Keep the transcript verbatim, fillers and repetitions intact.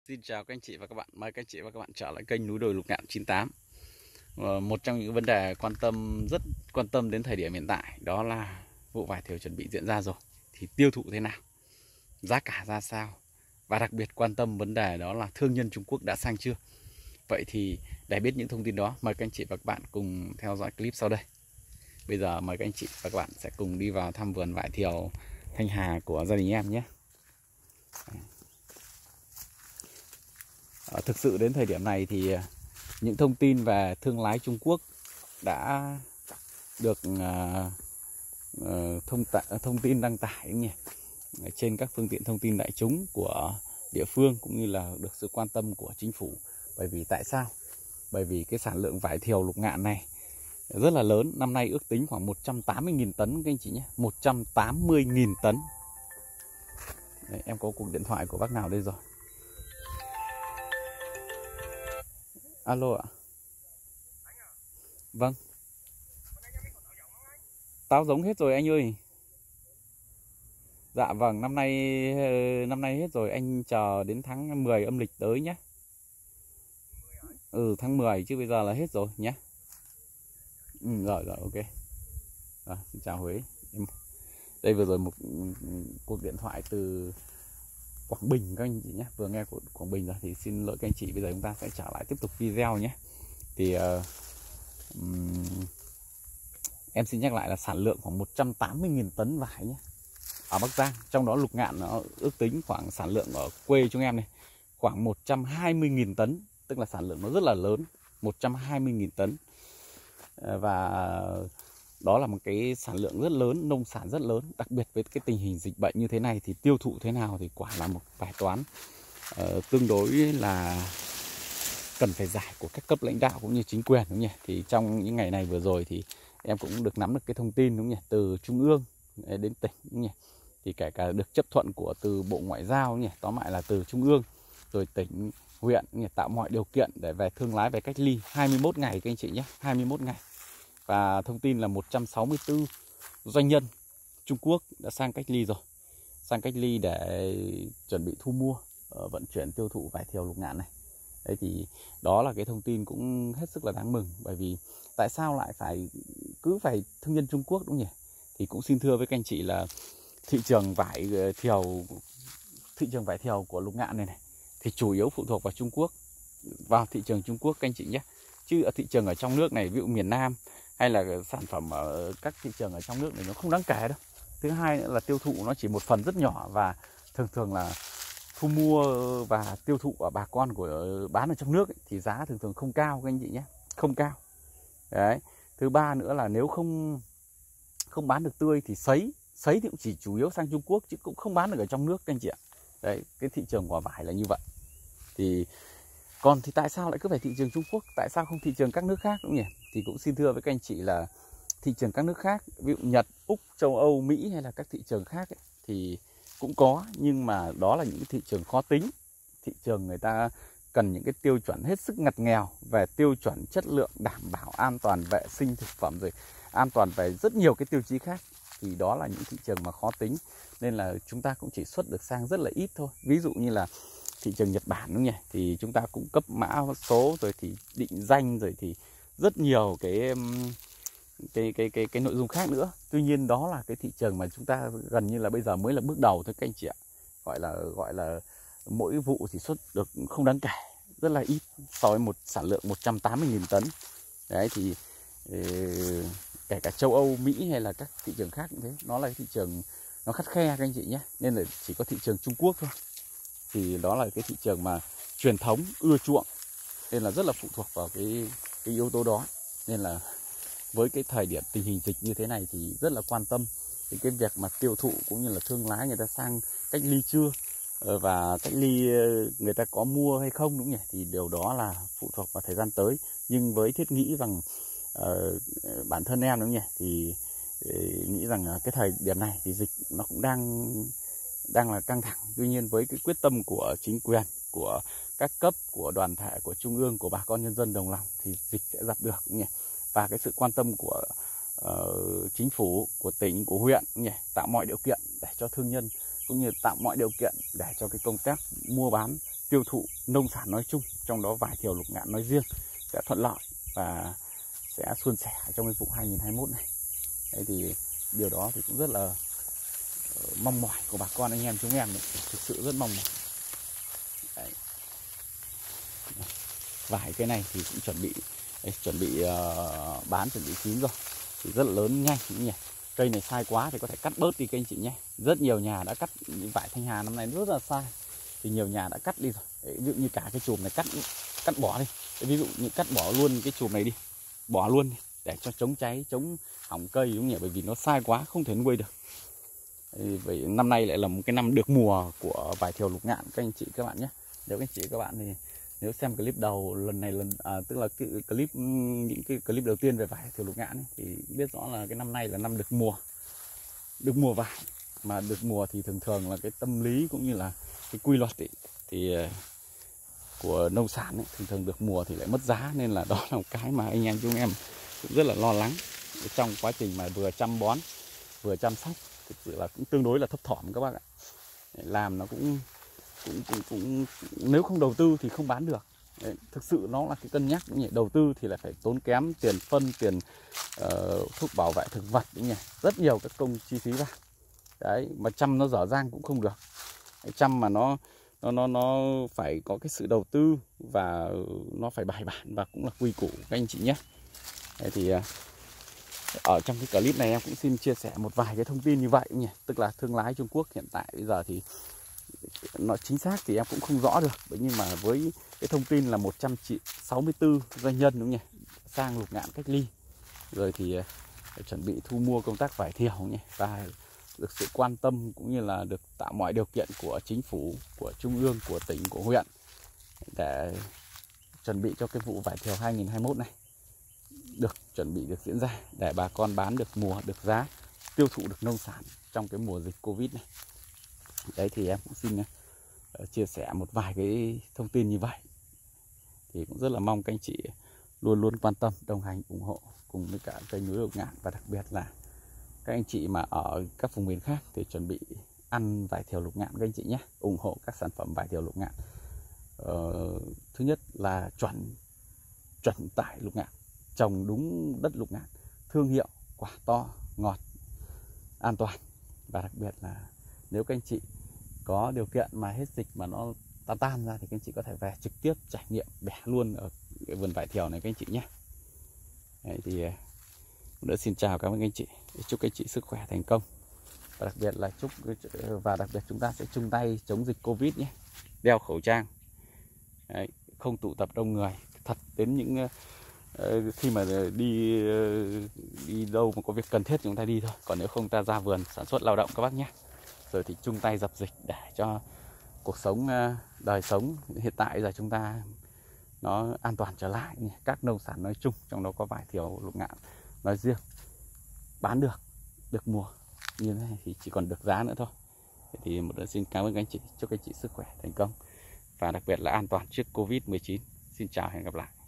Xin chào các anh chị và các bạn, mời các anh chị và các bạn trở lại kênh Núi Đồi Lục Ngạn chín tám. Ờ, Một trong những vấn đề quan tâm rất quan tâm đến thời điểm hiện tại đó là vụ vải thiều chuẩn bị diễn ra rồi thì tiêu thụ thế nào, giá cả ra sao, và đặc biệt quan tâm vấn đề đó là thương nhân Trung Quốc đã sang chưa. Vậy thì để biết những thông tin đó, mời các anh chị và các bạn cùng theo dõi clip sau đây. Bây giờ mời các anh chị và các bạn sẽ cùng đi vào thăm vườn vải thiều Thanh Hà của gia đình em nhé. À, thực sự đến thời điểm này thì những thông tin về thương lái Trung Quốc đã được uh, uh, thông, thông tin đăng tải nhỉ? trên các phương tiện thông tin đại chúng của địa phương cũng như là được sự quan tâm của chính phủ. Bởi vì tại sao? Bởi vì cái sản lượng vải thiều Lục Ngạn này rất là lớn, năm nay ước tính khoảng một trăm tám mươi nghìn tấn các anh chị nhé, một trăm tám mươi nghìn tấn. Đấy, em có cuộc điện thoại của bác nào đây rồi? Alo ạ. Vâng. Táo giống hết rồi anh ơi. Dạ vâng, năm nay năm nay hết rồi, anh chờ đến tháng mười âm lịch tới nhé. Ừ, tháng mười chứ bây giờ là hết rồi nhé. Ừ, rồi rồi ok. À, xin chào Huế. Em... Đây vừa rồi một cuộc điện thoại từ Quảng Bình các anh chị nhé. Vừa nghe của Quảng Bình rồi thì xin lỗi các anh chị. Bây giờ chúng ta sẽ trở lại tiếp tục video nhé. Thì uh, um, em xin nhắc lại là sản lượng khoảng một trăm tám mươi nghìn tấn vải nhé, ở Bắc Giang. Trong đó Lục Ngạn nó ước tính khoảng sản lượng ở quê chúng em này khoảng một trăm hai mươi nghìn tấn, tức là sản lượng nó rất là lớn, một trăm hai mươi nghìn tấn. Và đó là một cái sản lượng rất lớn, nông sản rất lớn. Đặc biệt với cái tình hình dịch bệnh như thế này thì tiêu thụ thế nào thì quả là một bài toán uh, tương đối là cần phải giải của các cấp lãnh đạo cũng như chính quyền, đúng không nhỉ? Thì trong những ngày này vừa rồi thì em cũng được nắm được cái thông tin, đúng không nhỉ, từ trung ương đến tỉnh, đúng không nhỉ? Thì kể cả được chấp thuận của từ Bộ Ngoại giao, nhỉ, tóm lại là từ trung ương rồi tỉnh, huyện nhỉ, tạo mọi điều kiện để về thương lái về cách ly hai mươi mốt ngày các anh chị nhé, hai mươi mốt ngày. Và thông tin là một trăm sáu mươi tư doanh nhân Trung Quốc đã sang cách ly rồi, sang cách ly để chuẩn bị thu mua, vận chuyển tiêu thụ vải thiều Lục Ngạn này. Đấy thì đó là cái thông tin cũng hết sức là đáng mừng. Bởi vì tại sao lại phải cứ phải thương nhân Trung Quốc, đúng không nhỉ? Thì cũng xin thưa với các anh chị là thị trường vải thiều thị trường vải thiều của Lục Ngạn này này thì chủ yếu phụ thuộc vào Trung Quốc, vào thị trường Trung Quốc các anh chị nhé. Chứ ở thị trường ở trong nước này, ví dụ miền Nam hay là sản phẩm ở các thị trường ở trong nước này nó không đáng kể đâu. Thứ hai nữa là tiêu thụ nó chỉ một phần rất nhỏ, và thường thường là thu mua và tiêu thụ ở bà con của bán ở trong nước ấy, thì giá thường thường không cao các anh chị nhé, không cao. Đấy. Thứ ba nữa là nếu không không bán được tươi thì sấy, sấy thì cũng chỉ chủ yếu sang Trung Quốc chứ cũng không bán được ở trong nước các anh chị ạ. Đấy, cái thị trường của vải là như vậy. Thì còn thì tại sao lại cứ phải thị trường Trung Quốc, tại sao không thị trường các nước khác, đúng nhỉ? Thì cũng xin thưa với các anh chị là thị trường các nước khác, ví dụ Nhật, Úc, châu Âu, Mỹ hay là các thị trường khác ấy, thì cũng có, nhưng mà đó là những thị trường khó tính. Thị trường người ta cần những cái tiêu chuẩn hết sức ngặt nghèo về tiêu chuẩn chất lượng, đảm bảo an toàn vệ sinh thực phẩm, rồi an toàn về rất nhiều cái tiêu chí khác. Thì đó là những thị trường mà khó tính, nên là chúng ta cũng chỉ xuất được sang rất là ít thôi. Ví dụ như là thị trường Nhật Bản, đúng nhỉ, thì chúng ta cũng cấp mã số, rồi thì định danh, rồi thì rất nhiều cái cái cái cái cái nội dung khác nữa. Tuy nhiên đó là cái thị trường mà chúng ta gần như là bây giờ mới là bước đầu thôi các anh chị ạ. Gọi là gọi là mỗi vụ thì xuất được không đáng kể, rất là ít so với một sản lượng một trăm tám mươi nghìn tấn. Đấy thì kể cả châu Âu, Mỹ hay là các thị trường khác cũng thế, nó là cái thị trường nó khắt khe các anh chị nhé, nên là chỉ có thị trường Trung Quốc thôi. Thì đó là cái thị trường mà truyền thống ưa chuộng, nên là rất là phụ thuộc vào cái cái yếu tố đó. Nên là với cái thời điểm tình hình dịch như thế này thì rất là quan tâm đến cái việc mà tiêu thụ cũng như là thương lái người ta sang cách ly chưa, và cách ly người ta có mua hay không, đúng nhỉ? Thì điều đó là phụ thuộc vào thời gian tới. Nhưng với thiết nghĩ rằng uh, bản thân em, đúng nhỉ, thì uh, nghĩ rằng cái thời điểm này thì dịch nó cũng đang đang là căng thẳng. Tuy nhiên với cái quyết tâm của chính quyền, của các cấp, của đoàn thể, của trung ương, của bà con nhân dân đồng lòng thì dịch sẽ dập được, đúng nhỉ? Và cái sự quan tâm của uh, chính phủ, của tỉnh, của huyện, đúng nhỉ? Tạo mọi điều kiện để cho thương nhân cũng như tạo mọi điều kiện để cho cái công tác mua bán tiêu thụ nông sản nói chung, trong đó vải thiều lục ngạn nói riêng sẽ thuận lợi và sẽ suôn sẻ trong cái vụ hai nghìn hai mươi mốt này. Đấy thì điều đó thì cũng rất là mong mỏi của bà con anh em chúng em đấy. Thực sự rất mong mỏi. Đấy. Vải cái này thì cũng chuẩn bị đây, chuẩn bị uh, bán, chuẩn bị chín rồi, thì rất là lớn nhanh nhỉ. Cây này sai quá thì có thể cắt bớt đi các anh chị nhé. Rất nhiều nhà đã cắt, vải Thanh Hà năm nay rất là sai thì nhiều nhà đã cắt đi rồi. Đấy, ví dụ như cả cái chùm này cắt cắt bỏ đi. Đấy, ví dụ như cắt bỏ luôn cái chùm này đi, bỏ luôn đi, để cho chống cháy, chống hỏng cây đúng nhỉ, bởi vì nó sai quá không thể nuôi được. Vậy năm nay lại là một cái năm được mùa của vải thiều lục ngạn các anh chị các bạn nhé. Nếu các anh chị các bạn thì nếu xem clip đầu lần này lần à, tức là cái clip những cái clip đầu tiên về vải thiều lục ngạn ấy, thì biết rõ là cái năm nay là năm được mùa, được mùa vải. Mà được mùa thì thường thường là cái tâm lý cũng như là cái quy luật ấy, thì của nông sản ấy, thường thường được mùa thì lại mất giá, nên là đó là một cái mà anh em chúng em cũng rất là lo lắng trong quá trình mà vừa chăm bón vừa chăm sóc. Thực sự là cũng tương đối là thấp thỏm các bác ạ. Làm nó cũng cũng, cũng cũng nếu không đầu tư thì không bán được. Đấy, thực sự nó là cái cân nhắc nhỉ. Đầu tư thì lại phải tốn kém tiền phân, tiền uh, thuốc bảo vệ thực vật nhỉ, rất nhiều các công chi phí vào. Đấy, mà chăm nó dở dang cũng không được. Đấy, chăm mà nó nó nó nó phải có cái sự đầu tư và nó phải bài bản và cũng là quy củ các anh chị nhé. Đấy thì uh, ở trong cái clip này em cũng xin chia sẻ một vài cái thông tin như vậy nhỉ. Tức là thương lái Trung Quốc hiện tại bây giờ thì nó chính xác thì em cũng không rõ được, nhưng mà với cái thông tin là một trăm sáu mươi tư doanh nhân đúng nhỉ, sang lục ngạn cách ly rồi thì chuẩn bị thu mua công tác vải thiều nhỉ, và được sự quan tâm cũng như là được tạo mọi điều kiện của chính phủ, của trung ương, của tỉnh, của huyện để chuẩn bị cho cái vụ vải thiều hai nghìn hai mươi mốt này được chuẩn bị, được diễn ra để bà con bán được mùa, được giá, tiêu thụ được nông sản trong cái mùa dịch Covid này. Đấy thì em cũng xin uh, chia sẻ một vài cái thông tin như vậy. Thì cũng rất là mong các anh chị luôn luôn quan tâm, đồng hành, ủng hộ cùng với cả kênh Núi Lục Ngạn, và đặc biệt là các anh chị mà ở các vùng miền khác thì chuẩn bị ăn vải thiều lục ngạn các anh chị nhé, ủng hộ các sản phẩm vải thiều lục ngạn. Uh, thứ nhất là chuẩn chuẩn tải lục ngạn, trồng đúng đất lục ngạn, thương hiệu, quả to, ngọt, an toàn. Và đặc biệt là nếu các anh chị có điều kiện mà hết dịch mà nó tan tan ra thì các anh chị có thể về trực tiếp trải nghiệm bẻ luôn ở cái vườn vải thiều này các anh chị nhé. Đấy thì đã xin chào các anh chị, chúc các anh chị sức khỏe thành công, và đặc biệt là chúc và đặc biệt chúng ta sẽ chung tay chống dịch Covid nhé, đeo khẩu trang. Đấy, không tụ tập đông người, thật đến những uh, khi mà đi uh, đi đâu mà có việc cần thiết chúng ta đi thôi, còn nếu không ta ra vườn sản xuất lao động các bác nhé. Rồi thì chung tay dập dịch để cho cuộc sống, uh, đời sống hiện tại giờ chúng ta nó an toàn trở lại nhé. Các nông sản nói chung, trong đó có vải thiều lục ngạn nói riêng, bán được, được mùa như thế này thì chỉ còn được giá nữa thôi. Thì một lần xin cảm ơn các anh chị, chúc các anh chị sức khỏe thành công và đặc biệt là an toàn trước Covid mười chín. Xin chào, hẹn gặp lại.